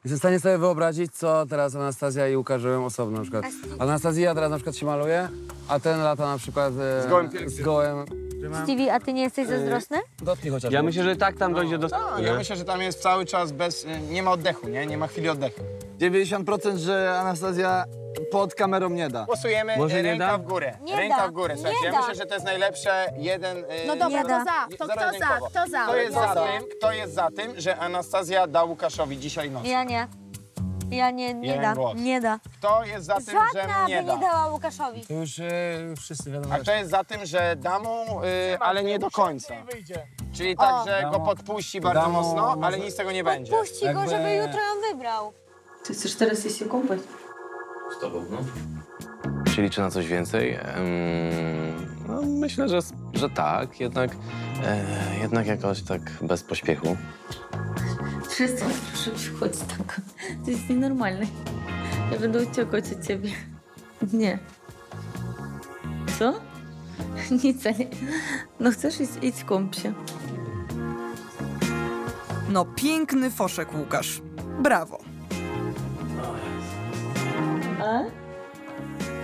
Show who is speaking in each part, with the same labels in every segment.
Speaker 1: Jestem w stanie sobie wyobrazić, co teraz Anastazja i Łukasz robią osobno na przykład. Anastazja teraz na przykład się maluje, a ten lata na przykład z gołem.
Speaker 2: Stevie, a ty nie jesteś zazdrosny?
Speaker 1: Dotknij chociaż.
Speaker 3: Ja myślę, że tak tam dojdzie do...
Speaker 4: Ja myślę, że tam jest cały czas bez... Nie ma oddechu, nie? Nie ma chwili oddechu.
Speaker 5: 90%, że Anastazja pod kamerą nie da.
Speaker 4: Głosujemy
Speaker 3: Może nie
Speaker 4: ręka
Speaker 3: da?
Speaker 4: w górę.
Speaker 2: Nie
Speaker 4: Ręka
Speaker 2: da,
Speaker 4: w górę.
Speaker 2: nie
Speaker 4: Słuchajcie, ja
Speaker 2: da.
Speaker 4: myślę, że to jest najlepsze.
Speaker 6: No dobra,
Speaker 2: Nie da.
Speaker 6: to za. To kto za?
Speaker 4: Zero-jedynkowo.
Speaker 6: Kto za?
Speaker 4: Kto jest za tym, że Anastazja da Łukaszowi dzisiaj noc?
Speaker 2: Ja nie. Ja nie
Speaker 4: Jeden
Speaker 2: da.
Speaker 4: głos.
Speaker 2: Nie da.
Speaker 4: Kto jest za tym, że
Speaker 2: Żadna
Speaker 4: nie
Speaker 2: by
Speaker 4: da?
Speaker 2: nie dała Łukaszowi.
Speaker 1: To już wszyscy wiadomo.
Speaker 4: A kto jest za tym, że da mu, ale nie do końca? Czyli tak, że go podpuści bardzo mocno, ale nic z tego nie będzie.
Speaker 2: Puści go, żeby jutro ją wybrał.
Speaker 7: Ty chcesz teraz iść się kąpać?
Speaker 3: Z tobą, no. Czy liczy na coś więcej? No, myślę, że tak, jednak jakoś tak bez pośpiechu.
Speaker 7: Przestań, proszę przychodź tak. To jest nienormalne. Ja będę uciekać od ciebie. Nie. Co? Nic, nie. No chcesz iść kąp się.
Speaker 8: No piękny foszek, Łukasz. Brawo.
Speaker 7: A?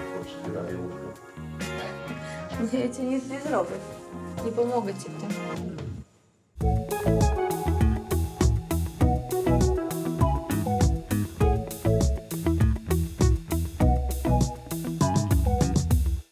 Speaker 7: No ja ci nic nie zrobię. Nie pomogę ci w tym.